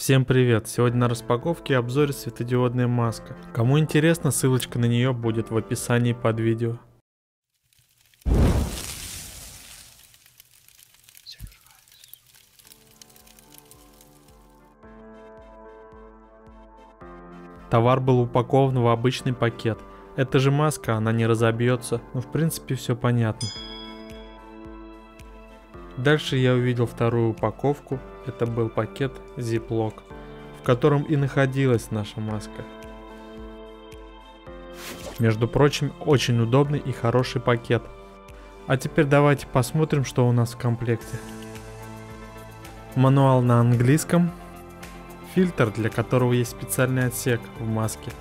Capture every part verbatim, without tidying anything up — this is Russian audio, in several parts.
Всем привет! Сегодня на распаковке и обзоре светодиодная маска. Кому интересно, ссылочка на нее будет в описании под видео. Товар был упакован в обычный пакет. Это же маска, она не разобьется, но в принципе все понятно. Дальше я увидел вторую упаковку. Это был пакет Ziploc, в котором и находилась наша маска. Между прочим, очень удобный и хороший пакет. А теперь давайте посмотрим, что у нас в комплекте. Мануал на английском. Фильтр, для которого есть специальный отсек в маске.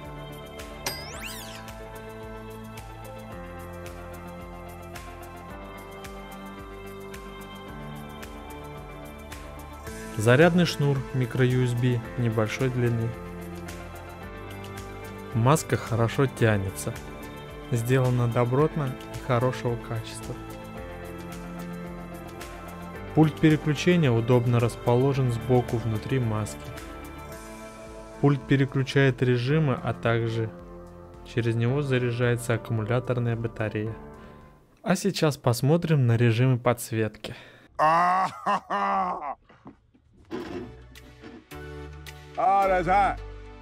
Зарядный шнур микро-ю эс би небольшой длины. Маска хорошо тянется. Сделана добротно и хорошего качества. Пульт переключения удобно расположен сбоку внутри маски. Пульт переключает режимы, а также через него заряжается аккумуляторная батарея. А сейчас посмотрим на режимы подсветки. Oh, that's hot.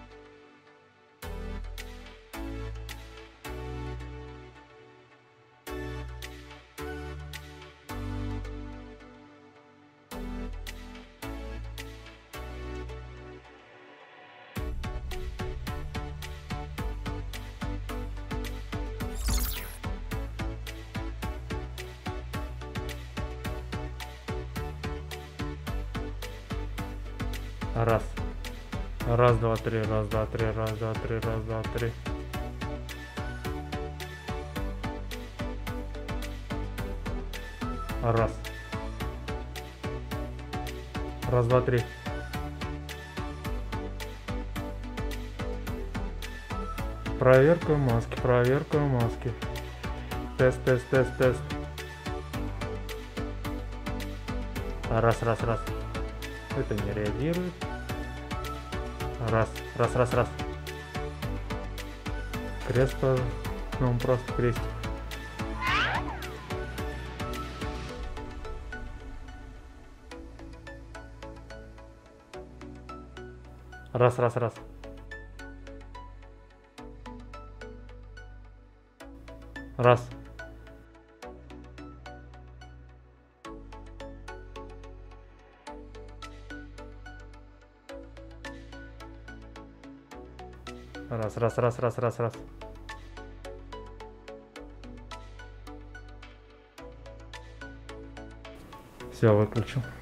Раз. Раз, два, три, раз, два, три, раз, два, три, раз, два, три. Раз. Раз, два, три. Проверка маски, проверка маски. Тест, тест, тест, тест. Раз, раз, раз. Это не реагирует. Раз, раз, раз, раз. Крест тоже. Ну, он просто крестик. Раз, раз, раз. Раз. Раз, раз, раз, раз, раз, раз. Все, выключил.